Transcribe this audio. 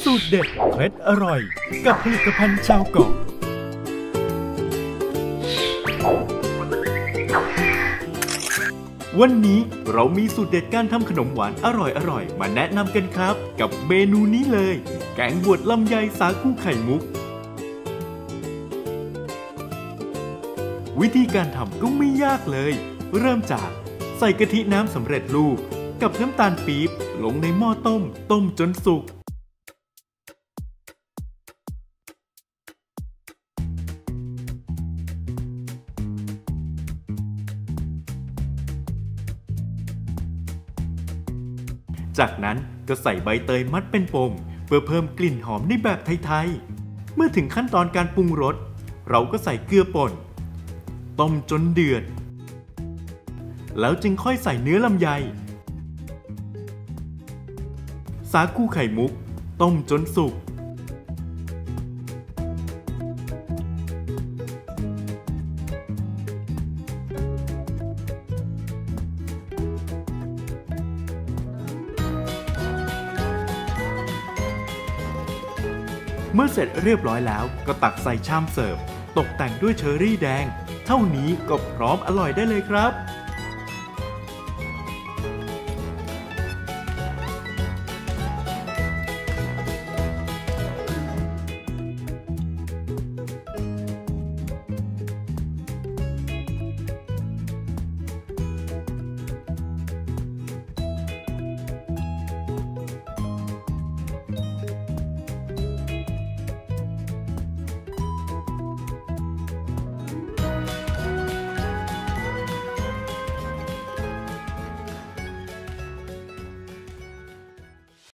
สูตรเด็ดเคล็ดอร่อยกับผลิตภัณฑ์ชาวเกาะวันนี้เรามีสูตรเด็ดการทำขนมหวานอร่อยๆมาแนะนำกันครับกับเมนูนี้เลยแกงบวชลำไยสาคูไข่มุกวิธีการทำก็ไม่ยากเลยเริ่มจากใส่กะทิน้ำสำเร็จรูปกับน้ำตาลปี๊บลงในหม้อต้มจนสุกจากนั้นก็ใส่ใบเตยมัดเป็นปมเพื่อเพิ่มกลิ่นหอมในแบบไทยๆเมื่อถึงขั้นตอนการปรุงรสเราก็ใส่เกลือป่นต้มจนเดือดแล้วจึงค่อยใส่เนื้อลำไยสาคูไข่มุกต้มจนสุกเมื่อเสร็จเรียบร้อยแล้วก็ตักใส่ชามเสิร์ฟตกแต่งด้วยเชอร์รี่แดงเท่านี้ก็พร้อมอร่อยได้เลยครับ